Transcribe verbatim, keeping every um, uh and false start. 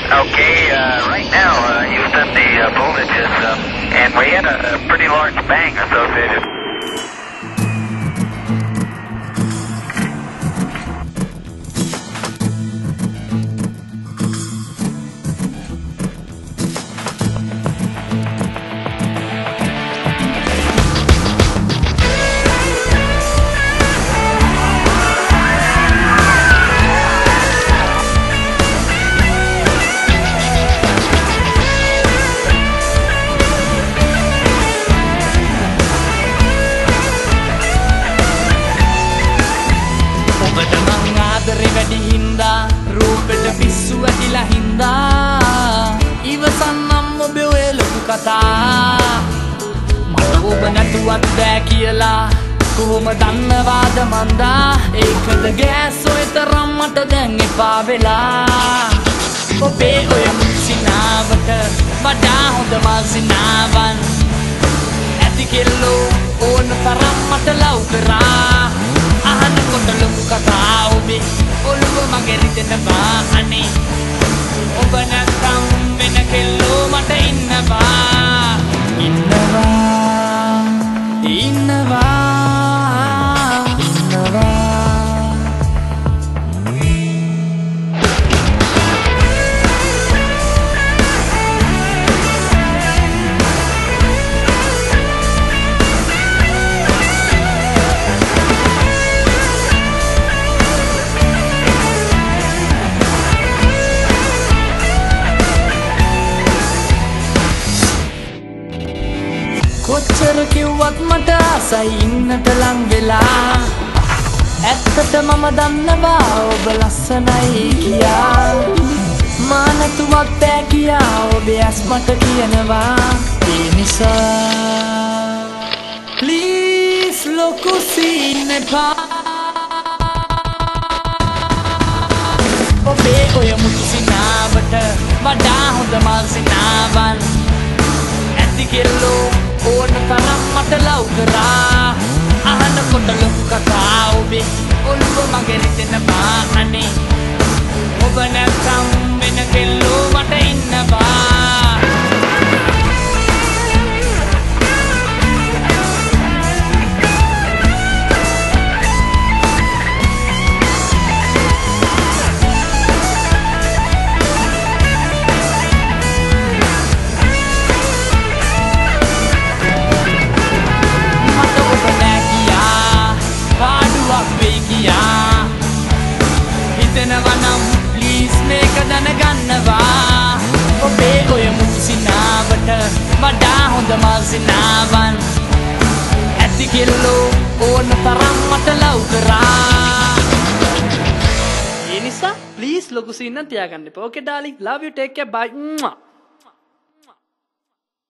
Okay, uh, right now, uh, Houston, the uh, voltage is, uh, and we had a, a pretty large bang associated. වැඩි හින්දා රූපෙට පිස්සු ඇතිලා හින්දා ඉවසන්නම් ඔබ ඔය ලොකු කතා මට ඔබ නැතුවත් බෑ කියලා කොහොම දන්නවාද මන්දා ඒකද ගෑස් ඔය තරම් මට දැන් එපා වෙලා ඔබේ ඔය මුසිනාවට වඩා හොඳ මාසිනාවන් ඇති කෙල්ලෝ ඕන තරම් මට ලව් කරා අහනකොට ලොකු කතා ඔබේ ඔළුව මගේ රිදෙනවා අනේ ඔබ නැත්තම් වෙන කෙල්ලෝ මට ඉන්නවා ඉන්නවා ඉන්නවා ඉන්නවා කොච්චර කිව්වත් මට ආසයි ඉන්නට ලං වෙලා ඇත්තට මම දන්නවා ඔබ ලස්සනයි කියා මා නැතුවත් බෑ කියා ඔබේ ඇස් මට කියනවා ඒ නිසා ප්ලීස් ලොකු සීන් එපා ඔබේ ඔය මුතු සිනාවට වඩා හොඳ මල් සිනාවන් ඇති කෙල්ලෝ ඕන තරම් මට ලව් කරා අහනකොට ලොකු කතා ඔබේ ඔළුව මගේ රිදෙනවා අනේ ඔබ නැත්තම් වෙන කෙල්ලෝ මට ඉන්නවා හිතනවනම් ප්ලීස් මේක දැනගන්නවා ඔබේ ඔය මුතු සිනාවට වඩා හොඳ මල් සිනාවන් ඇති කෙල්ලෝ ඕන තරම් මට ලව් කරා ඒ නිසා ප්ලීස් ලොකු සීන් නම් තියාගන්න එපා okay darling love you take care bye